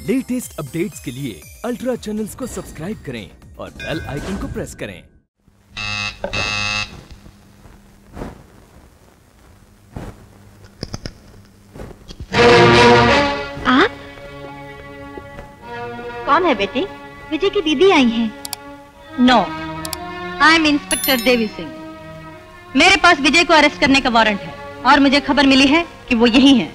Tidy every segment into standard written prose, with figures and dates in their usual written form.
Latest updates के लिए ultra channels को सब्सक्राइब करें और बेल आइकन को प्रेस करें। आप कौन है बेटी? विजय की दीदी आई हैं। No, I am inspector Devi Singh. मेरे पास विजय को अरेस्ट करने का वारंट है और मुझे खबर मिली है कि वो यही है।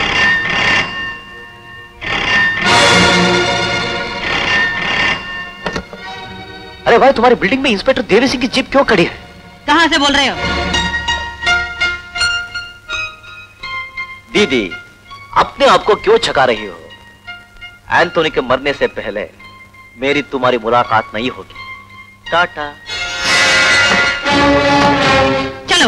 अरे भाई, तुम्हारी बिल्डिंग में इंस्पेक्टर देवी सिंह की जीप क्यों खड़ी है? कहां से बोल रहे हो? दीदी, अपने आप को क्यों छका रही हो? एंथोनी के मरने से पहले मेरी तुम्हारी मुलाकात नहीं होगी। टाटा। चलो।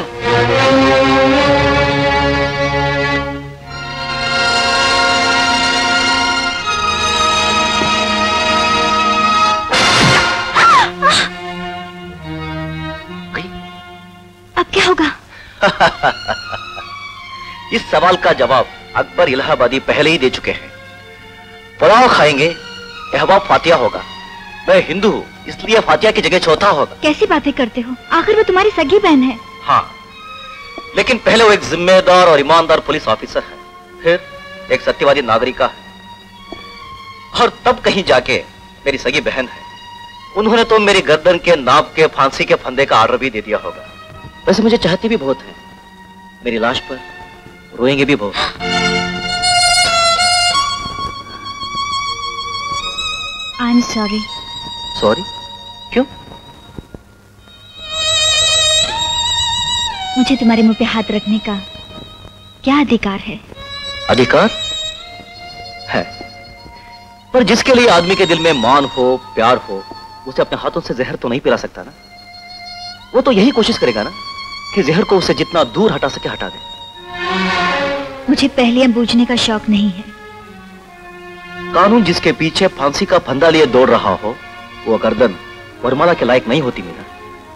अब क्या होगा? इस सवाल का जवाब अकबर इलाहाबादी पहले ही दे चुके हैं। पुलाव खाएंगे, एहवा फातिया होगा। मैं हिंदू हूँ, इसलिए फातिया की जगह चौथा होगा। कैसी बातें करते हो? आखिर वो तुम्हारी सगी बहन है। हाँ, लेकिन पहले वो एक जिम्मेदार और ईमानदार पुलिस ऑफिसर है, फिर एक सत्यवादी नागरिका है, और तब कहीं जाके मेरी सगी बहन है। उन्होंने तो मेरी गर्दन के नाप के फांसी के फंदे का ऑर्डर भी दे दिया होगा। वैसे मुझे चाहते भी बहुत हैं, मेरी लाश पर रोएंगे भी बहुत। I am sorry. सॉरी? क्यों? मुझे तुम्हारे मुंह पे हाथ रखने का क्या अधिकार है? अधिकार है, पर जिसके लिए आदमी के दिल में मान हो, प्यार हो, उसे अपने हाथों से जहर तो नहीं पिला सकता ना। वो तो यही कोशिश करेगा ना कि जहर को उसे जितना दूर हटा सके हटा दे। मुझे पहले बूझने का शौक नहीं है। कानून जिसके पीछे फांसी का फंदा लिए दौड़ रहा हो, वो गर्दन वरमाला के लायक नहीं होती मीना।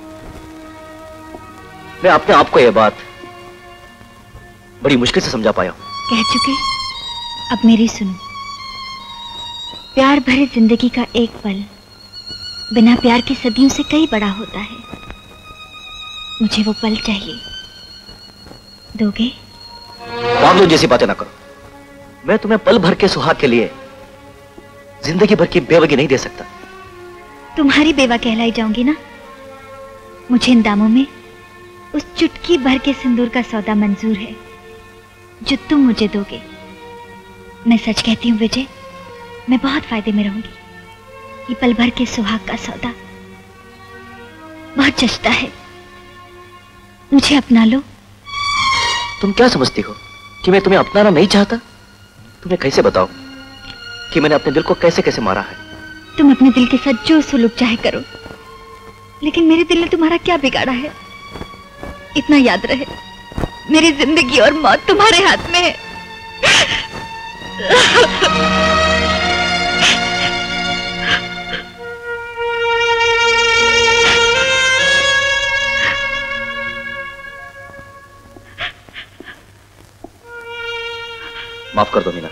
मैं अपने आप को यह बात बड़ी मुश्किल से समझा पाया हूं। कह चुके, अब मेरी सुनो। प्यार भरे जिंदगी का एक पल बिना प्यार की सदियों से कई बड़ा होता है। मुझे वो पल चाहिए, दोगे? पागलों जैसी बातें ना करो। मैं तुम्हें पल भर के सुहाग के लिए जिंदगी भर की बेवगी नहीं दे सकता। तुम्हारी बेवा कहलाई जाऊंगी ना। मुझे इन दामों में उस चुटकी भर के सिंदूर का सौदा मंजूर है जो तुम मुझे दोगे। मैं सच कहती हूँ विजय, मैं बहुत फायदे में रहूंगी। ये पल भर के सुहाग का सौदा बहुत जचता है। मुझे अपना लो। तुम क्या समझती हो कि मैं तुम्हें अपनाना नहीं चाहता? तुम्हें कैसे बताऊं कि मैंने अपने दिल को कैसे कैसे मारा है? तुम अपने दिल के साथ जो सुलूक चाहे करो, लेकिन मेरे दिल ने तुम्हारा क्या बिगाड़ा है? इतना याद रहे, मेरी जिंदगी और मौत तुम्हारे हाथ में है। माफ कर दो मीना,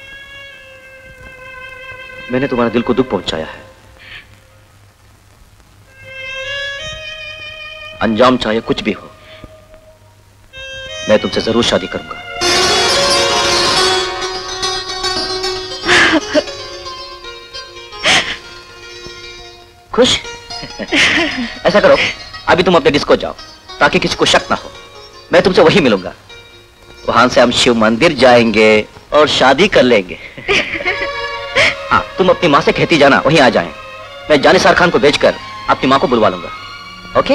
मैंने तुम्हारे दिल को दुख पहुंचाया है। अंजाम चाहे कुछ भी हो, मैं तुमसे जरूर शादी करूंगा। खुश? ऐसा करो, अभी तुम अपने डिस्को जाओ ताकि किसी को शक ना हो। मैं तुमसे वहीं मिलूंगा। वहां से हम शिव मंदिर जाएंगे और शादी कर लेंगे। हाँ, तुम अपनी माँ से कहती जाना वहीं आ जाएं। मैं जानिसार खान को भेजकर अपनी माँ को बुलवा लूंगा। ओके?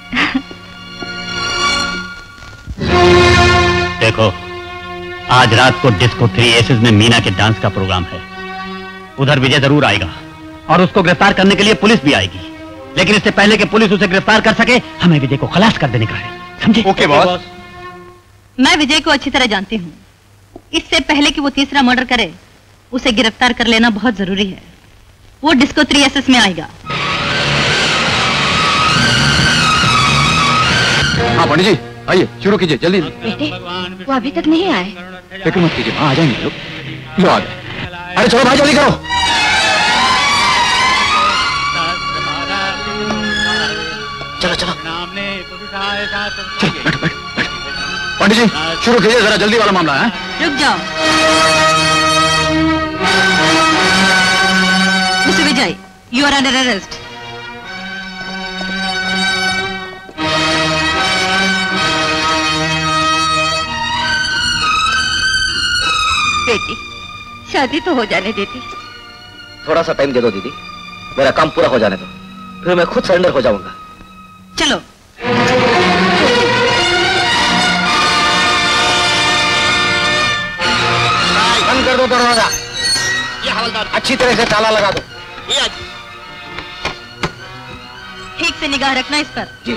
देखो, आज रात को डिस्को 3 एसेस में मीना के डांस का प्रोग्राम है। उधर विजय जरूर आएगा और उसको गिरफ्तार करने के लिए पुलिस भी आएगी। लेकिन इससे पहले कि पुलिस उसे गिरफ्तार कर सके, हमें विजय को खलास कर देने का है। समझे? Okay boss. मैं विजय को अच्छी तरह जानती हूँ। इससे पहले कि वो तीसरा मर्डर करे, उसे गिरफ्तार कर लेना बहुत जरूरी है। वो डिस्को 3 एसेस में आएगा। हाँ पंडित जी, आइए शुरू कीजिए जल्दी। बेटे, वो अभी तक नहीं आए। फिक्र मत कीजिए, हाँ आ जाएंगे लोग। लो आ गए। अरे चलो भाई जल्दी करो। चलो चलो बैठ बैठ। पंडित जी शुरू कीजिए, जरा जल्दी वाला मामला है। रुक जाओ mister Vijay, you are under arrest. बेटी, शादी तो हो जाने देती। थोड़ा सा टाइम दे दो दीदी, मेरा काम पूरा हो जाने दो, फिर मैं खुद सरेंडर हो जाऊंगा। चलो। बंद कर दो दरवाजा। ये हवलदार अच्छी तरह से ताला लगा दो। ठीक से निगाह रखना इस पर। जी।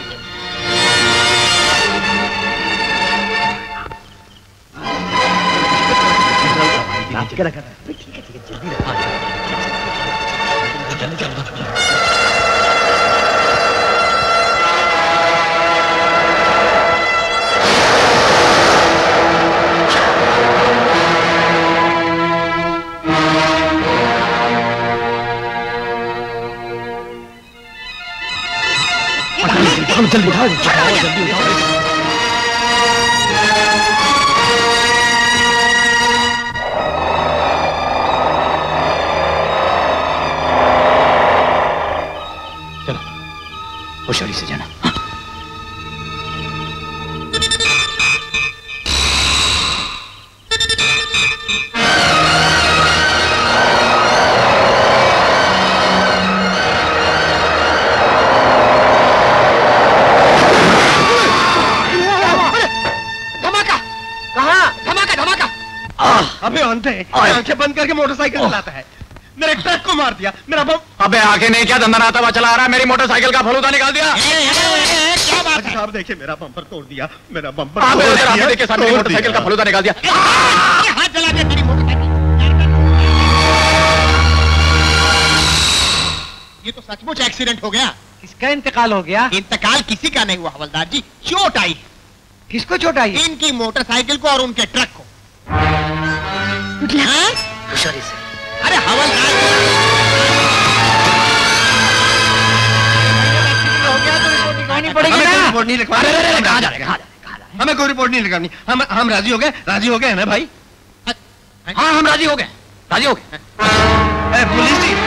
जल्दी उठाओ, जल्दी उठाओ। चलो होशियारी से जाना। अबे अंधे, आंखें बंद करके मोटरसाइकिल चलाता है, मेरे ट्रक को मार दिया, मेरा बम। अबे आगे नहीं, क्या धंधा नाता हुआ चला आ रहा है, मेरी मोटरसाइकिल का फलूदा निकाल दिया। क्या बात है? साहब देखिए मेरा बम्पर तोड़ दिया, मेरा बम्पर तोड़ दिया। देखिए साहब, मेरी मोटरसाइकिल का फलूदा निकाल दिया। हाथ जला दिया तेरी मोटरसाइकिल। ये तो सचमुच एक्सीडेंट हो गया। किसका इंतकाल हो गया? इंतकाल किसी का नहीं हुआ हवलदार जी, चोट आई। किसको चोट आई? इनकी मोटरसाइकिल को और उनके ट्रक को। होशियारी से। अरे हवलदार रिपोर्ट नहीं लिखवानी। हमें कोई रिपोर्ट नहीं लिखवानी। हम राजी हो गए, राजी हो गए ना भाई? हाँ हम राजी हो गए, राजी हो गए। पुलिस जी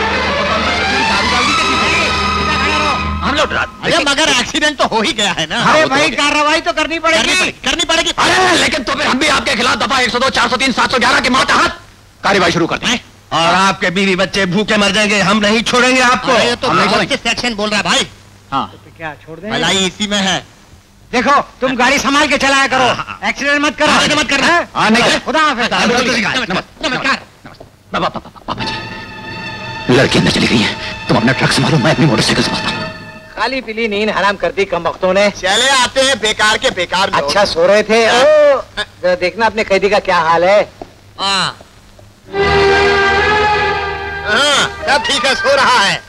हम लोग अरे मगर एक्सीडेंट तो हो ही गया है ना। अरे भाई कार्रवाई तो करनी पड़ेगी, करनी पड़ेगी। अरे लेकिन तो फिर हम भी आपके खिलाफ दफा 102, 403, 711 के मातहत कार्रवाई शुरू करते हैं। और आपके बीवी बच्चे भूखे मर जाएंगे, हम नहीं छोड़ेंगे आपको। ये तो सेक्शन बोल रहा है भाई। हाँ तो क्या छोड़ दें? भलाई इसी में है। देखो तुम गाड़ी संभाल के चलाया करो, एक्सीडेंट मत करो। मत करना। खुदा हाफिज। नमस्कार। पापा जी, लड़की अंदर चली गई है, तुम अपना ट्रक संभालो, मैं अपनी मोटरसाइकिल संभालता हूँ। खाली पीली नींद हराम कर दी कम वक्तों ने। चले आते हैं बेकार के बेकार। अच्छा सो रहे थे? जरा देखना अपने कैदी का क्या हाल है। हाँ सब ठीक है, सो रहा है।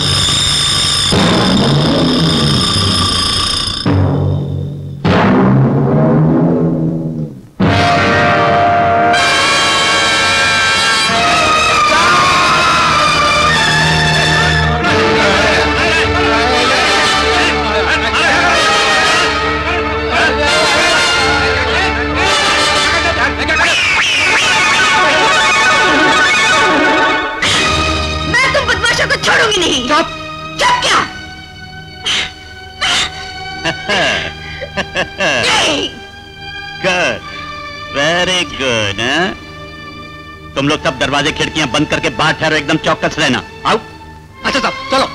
छोड़ूंगी नहीं। चुप क्या? Good, very good. तुम लोग सब दरवाजे खिड़कियां बंद करके बाहर ठहरो, एकदम चौकस रहना। आओ। अच्छा साहब चलो।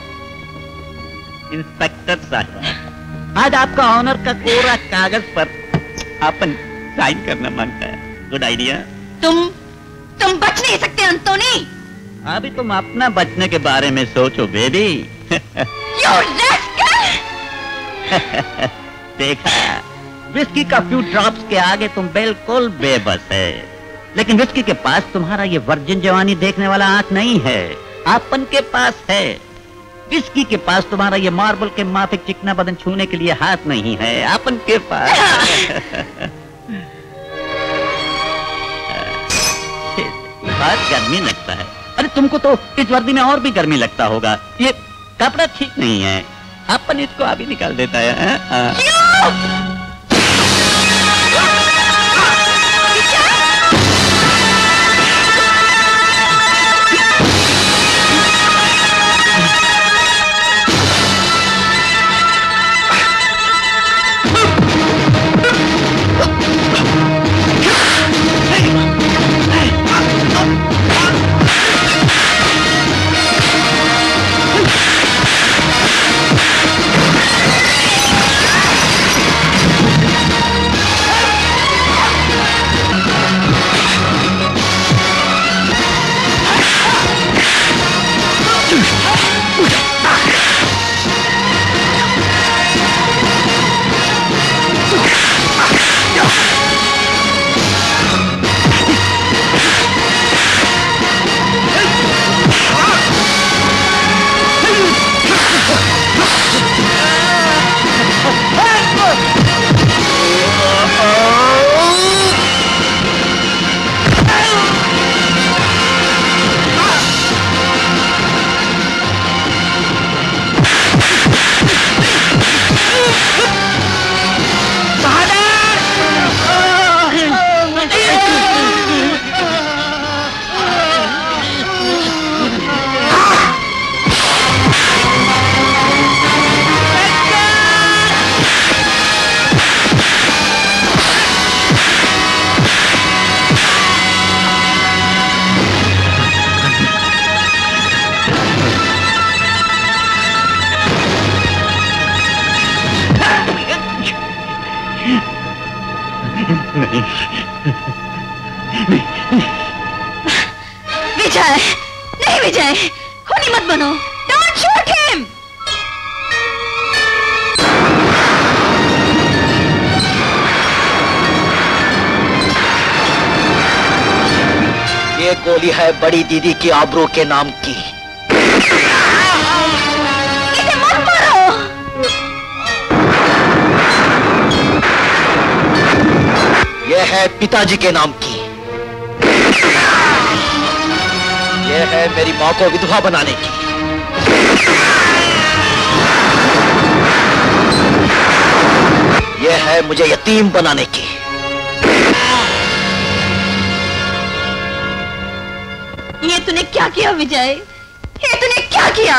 इंस्पेक्टर साहब, आज आपका ऑनर का कोरा कागज पर अपन साइन करना मांगता है। Good idea. तुम बच नहीं सकते अंतोनी। अभी तुम अपना बचने के बारे में सोचो बेबी। देखा, विस्की का फ्यू ड्रॉप्स के आगे तुम बिल्कुल बेबस है, लेकिन विस्की के पास तुम्हारा ये वर्जिन जवानी देखने वाला आंख नहीं है, अपन के पास है। विस्की के पास तुम्हारा ये मार्बल के माफिक चिकना बदन छूने के लिए हाथ नहीं है, अपन के पास। बहुत गर्मी लगता है। अरे तुमको तो इस वर्दी में और भी गर्मी लगता होगा। ये कपड़ा ठीक नहीं है, अपन इसको अभी निकाल देता है। विजय, नहीं विजय, खूनी मत बनो। Don't shoot him! ये गोली है बड़ी दीदी की आबरू के नाम की। इसे मत मारो। ये है पिताजी के नाम की। ये है मेरी माँ को विधवा बनाने की। ये है मुझे यतीम बनाने की। ये तूने क्या किया विजय? ये तूने क्या किया?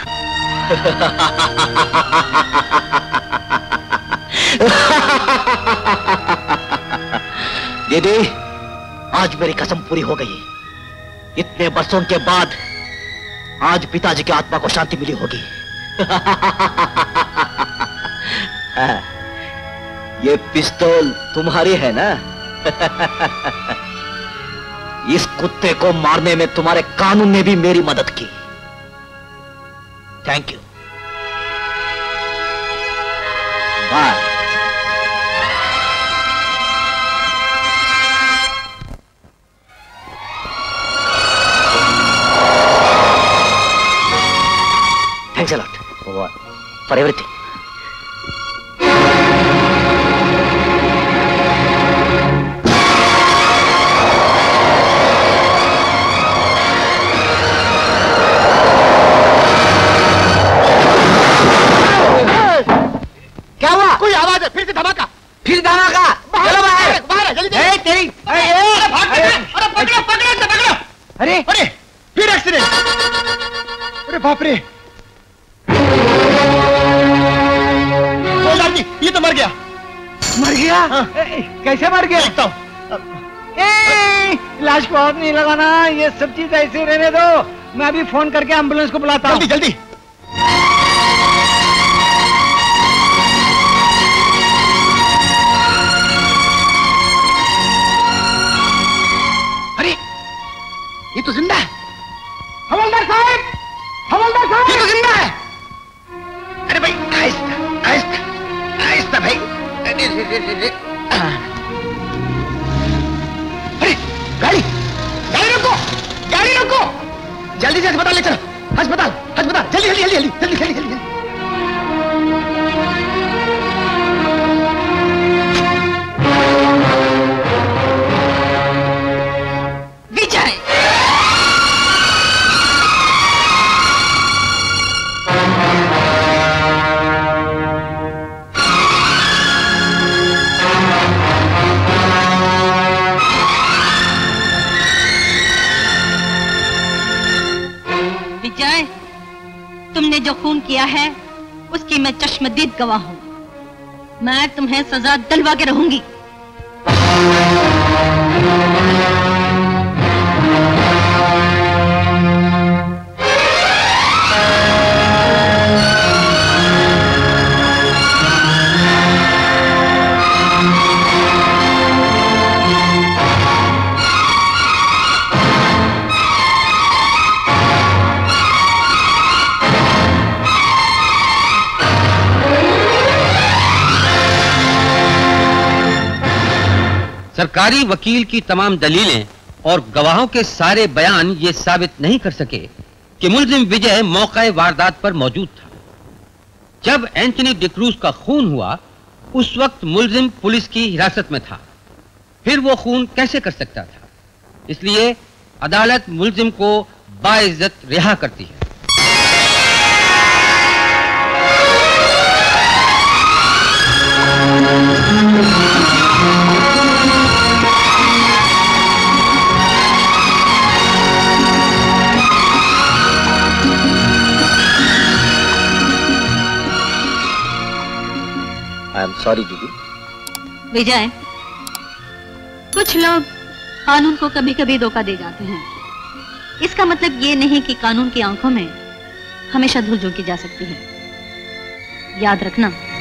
दीदी, आज मेरी कसम पूरी हो गई। इतने बरसों के बाद आज पिताजी की आत्मा को शांति मिली होगी। ये पिस्तौल तुम्हारी है ना? इस कुत्ते को मारने में तुम्हारे कानून ने भी मेरी मदद की। Thank you. Bye. Thanks a lot for everything. क्या हुआ? कोई आवाज है, फिर से धमाका। फिर धमाका? चलो बाहर। बाहर जल्दी। तेरी पकड़ो। अरे फिर एक्सीडेंट। अरे बाप रे, ये तो मर गया। मर गया? हाँ। कैसे मर गया? देखता हूँ। लाश को हाथ नहीं लगाना, ये सब चीज ऐसे रहने दो। मैं अभी फोन करके एम्बुलेंस को बुलाता हूँ। जल्दी जल्दी। अरे ये तो जिंदा है। हवलदार साहब, हवलदार साहब, ये तो जिंदा है। अरे भाई आहिस्ता आहिस्ता आहिस्ता भाई। अरे गाड़ी गाड़ी रोको, गाड़ी रोको। जल्दी से अस्पताल ले चलो। अस्पताल अस्पताल, जल्दी जल्दी जल्दी जल्दी जल्दी जल्दी। विजय तुमने जो खून किया है उसकी मैं चश्मदीद गवाह हूं। मैं तुम्हें सजा दिलवा के रहूंगी। सरकारी वकील की तमाम दलीलें और गवाहों के सारे बयान ये साबित नहीं कर सके कि मुल्जिम विजय मौके वारदात पर मौजूद था। जब एंथनी डिक्रूज का खून हुआ उस वक्त मुल्जिम पुलिस की हिरासत में था, फिर वो खून कैसे कर सकता था? इसलिए अदालत मुल्जिम को बाइज्जत रिहा करती है। आई एम सॉरी दीदी। विजय, कुछ लोग कानून को कभी कभी धोखा दे जाते हैं। इसका मतलब ये नहीं कि कानून की आंखों में हमेशा धूल झोंकी जा सकती है। याद रखना।